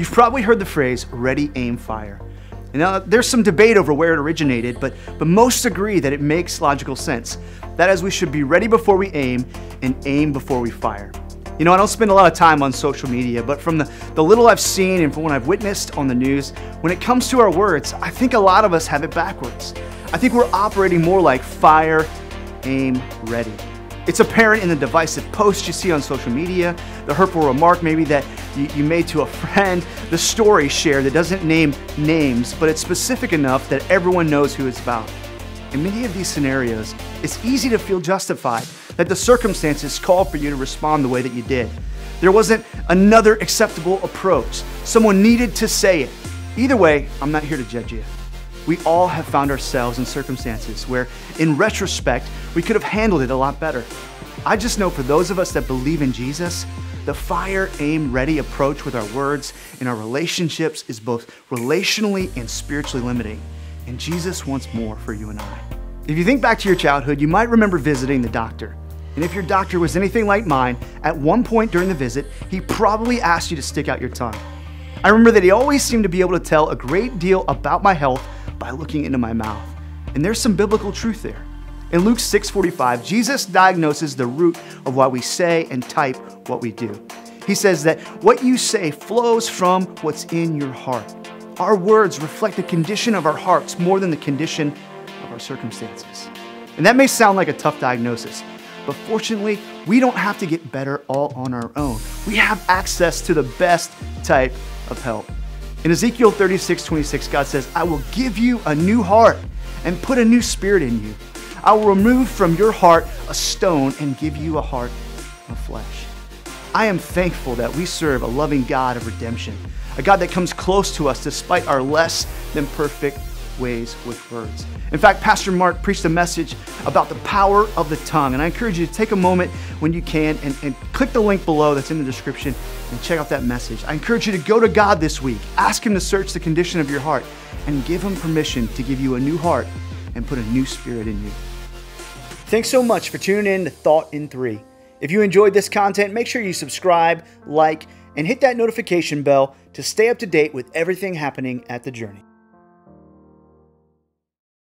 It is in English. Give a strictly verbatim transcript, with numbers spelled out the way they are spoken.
You've probably heard the phrase, ready, aim, fire. Now, there's some debate over where it originated, but, but most agree that it makes logical sense. That is, we should be ready before we aim and aim before we fire. You know, I don't spend a lot of time on social media, but from the, the little I've seen and from what I've witnessed on the news, when it comes to our words, I think a lot of us have it backwards. I think we're operating more like fire, aim, ready. It's apparent in the divisive posts you see on social media, the hurtful remark maybe that you, you made to a friend, the story shared that doesn't name names, but it's specific enough that everyone knows who it's about. In many of these scenarios, it's easy to feel justified that the circumstances called for you to respond the way that you did. There wasn't another acceptable approach. Someone needed to say it. Either way, I'm not here to judge you. We all have found ourselves in circumstances where, in retrospect, we could have handled it a lot better. I just know for those of us that believe in Jesus, the fire, aim, ready approach with our words and our relationships is both relationally and spiritually limiting. And Jesus wants more for you and I. If you think back to your childhood, you might remember visiting the doctor. And if your doctor was anything like mine, at one point during the visit, he probably asked you to stick out your tongue. I remember that he always seemed to be able to tell a great deal about my health by looking into my mouth. And there's some biblical truth there. In Luke six forty-five, Jesus diagnoses the root of why we say and type what we do. He says that what you say flows from what's in your heart. Our words reflect the condition of our hearts more than the condition of our circumstances. And that may sound like a tough diagnosis, but fortunately, we don't have to get better all on our own. We have access to the best type of help. In Ezekiel thirty-six twenty-six, God says, I will give you a new heart and put a new spirit in you. I will remove from your heart a stone and give you a heart of flesh. I am thankful that we serve a loving God of redemption, a God that comes close to us despite our less than perfect ways with words. In fact, Pastor Mark preached a message about the power of the tongue, and I encourage you to take a moment when you can and, and click the link below that's in the description and check out that message. I encourage you to go to God this week, ask Him to search the condition of your heart, and give Him permission to give you a new heart and put a new spirit in you. Thanks so much for tuning in to Thought in three. If you enjoyed this content, make sure you subscribe, like, and hit that notification bell to stay up to date with everything happening at The Journey.